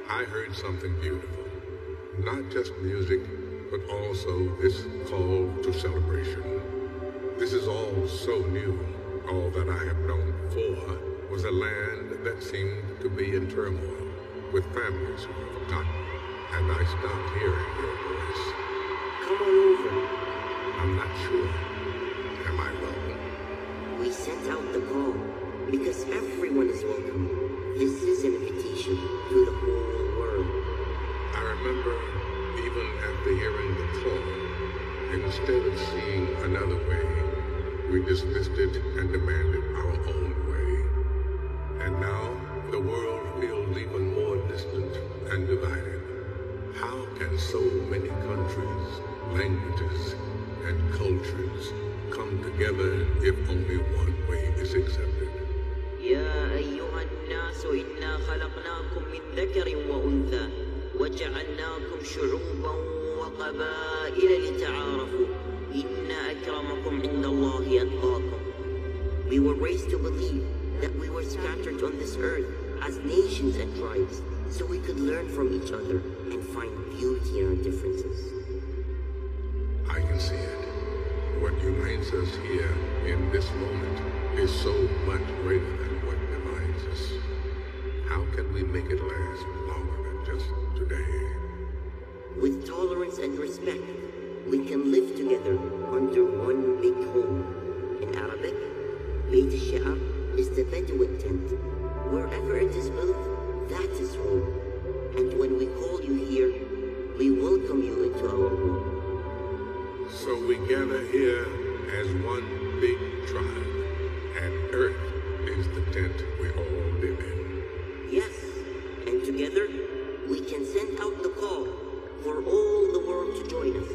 I heard something beautiful. Not just music, but also this call to celebration. This is all so new. All that I have known before was a land that seemed to be in turmoil, with families who were forgotten. And I stopped hearing your voice. Come on over. I'm not sure. Am I welcome? We sent out the call because everyone is welcome. This is an invitation to the whole world. I remember even after hearing the call, instead of seeing another way, we dismissed it and demanded our own way. And now the world feels even more distant and divided. How can so many countries, languages, and cultures come together if only one way is accepted? يا أيها الناس إنا خلقناكم من ذكر وأنثى وجعلناكم شعوبا وقبائل لتعارفوا إن أكرمكم عند الله أتقاكم. We were raised to believe that we were scattered on this earth as nations and tribes so we could learn from each other and find beauty in our differences. I can see it. What unites us here in this moment is so much greater than what divides us. How can we make it last longer than just today? With tolerance and respect, we can live together under one big home. In Arabic, Beit al-Shi'a is the Bedouin tent. Wherever it is built, that is home. And when we call you here, we welcome you into our home. So we gather here as one big tribe, and Earth is the tent we all live in. Yes, and together, we can send out the call for all the world to join us.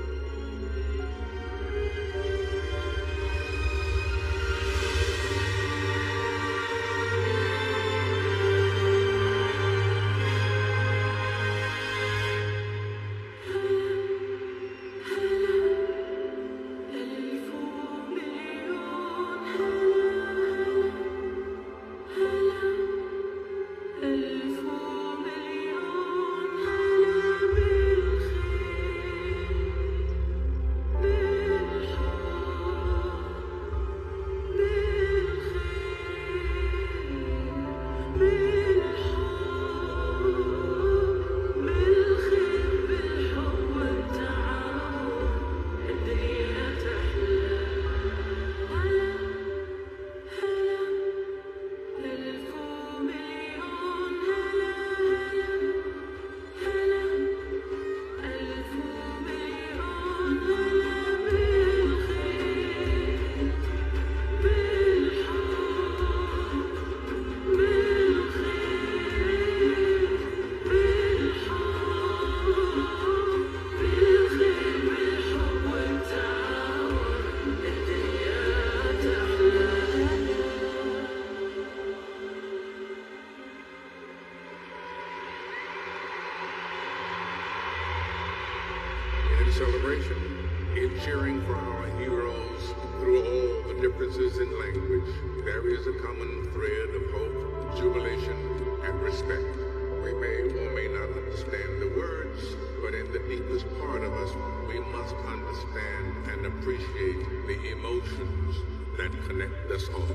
In celebration, in cheering for our heroes through all the differences in language, there is a common thread of hope, jubilation, and respect. We may or may not understand the words, but in the deepest part of us, we must understand and appreciate the emotions that connect us all.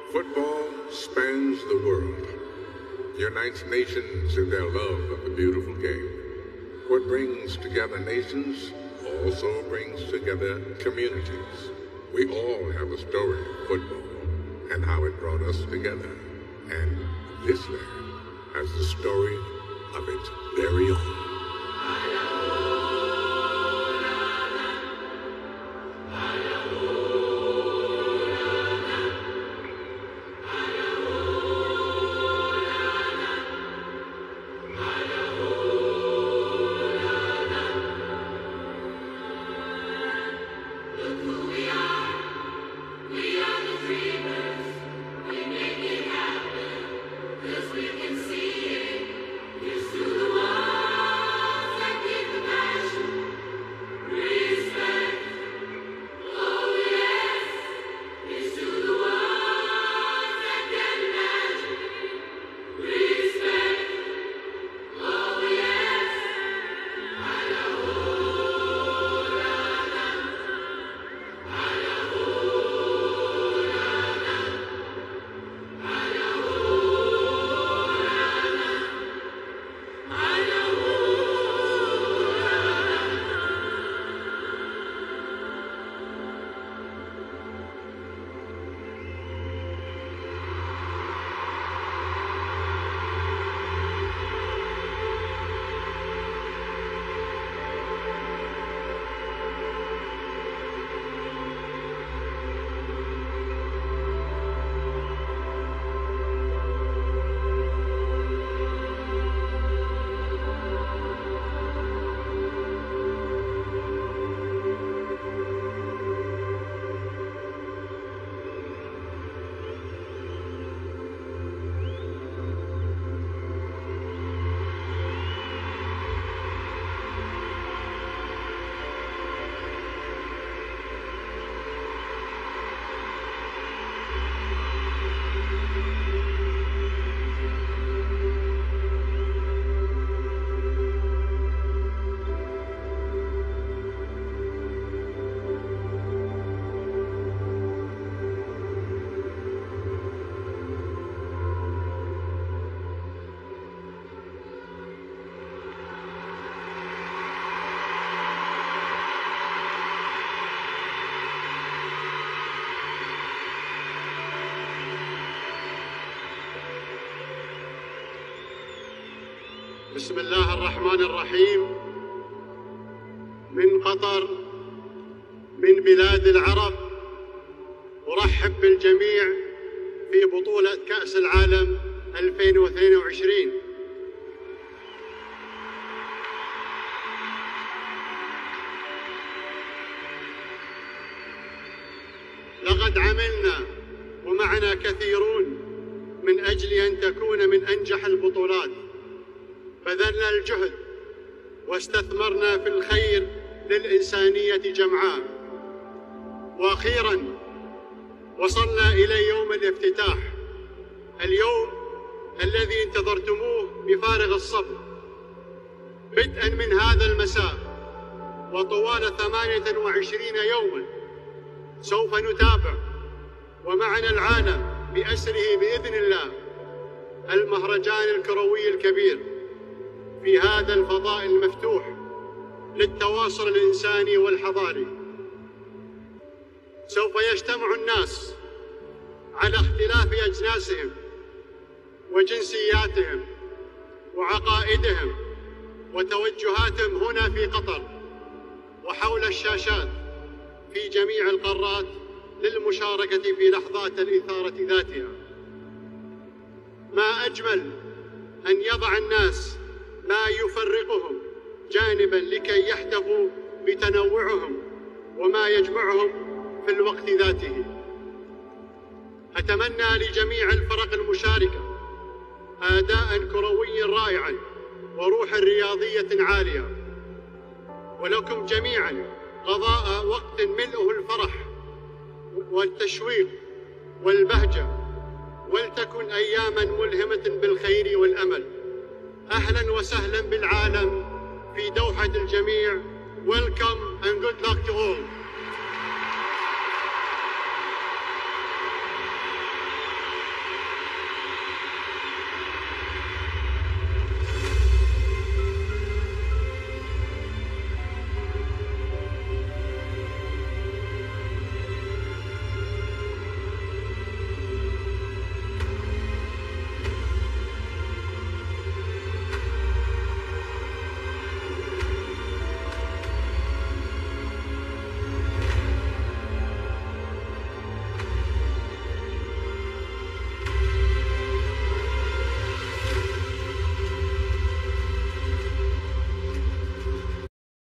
Football spans the world, unites nations in their love of the beautiful game. What brings together nations also brings together communities. We all have a story of football and how it brought us together. And this land has the story of its very own. بسم الله الرحمن الرحيم. من قطر، من بلاد العرب، أرحب بالجميع في بطولة كأس العالم 2022. لقد عملنا ومعنا كثيرون من أجل أن تكون من أنجح البطولات. بذلنا الجهد واستثمرنا في الخير للإنسانية جمعاء، وأخيراً وصلنا إلى يوم الافتتاح، اليوم الذي انتظرتموه بفارغ الصبر. بدءاً من هذا المساء وطوال 28 يوماً سوف نتابع ومعنا العالم بأسره بإذن الله المهرجان الكروي الكبير في هذا الفضاء المفتوح للتواصل الإنساني والحضاري. سوف يجتمع الناس على اختلاف أجناسهم وجنسياتهم وعقائدهم وتوجهاتهم هنا في قطر وحول الشاشات في جميع القارات للمشاركة في لحظات الإثارة ذاتها. ما أجمل أن يضع الناس ما يفرقهم جانباً لكي يحتفوا بتنوعهم وما يجمعهم في الوقت ذاته. أتمنى لجميع الفرق المشاركة أداءً كروياً رائعاً وروحاً رياضية عالية، ولكم جميعاً قضاء وقت ملئه الفرح والتشويق والبهجة، ولتكن أياماً ملهمة بالخير والأمل. أهلاً وسهلاً بالعالم في دوحة الجميع. Welcome and good luck to all.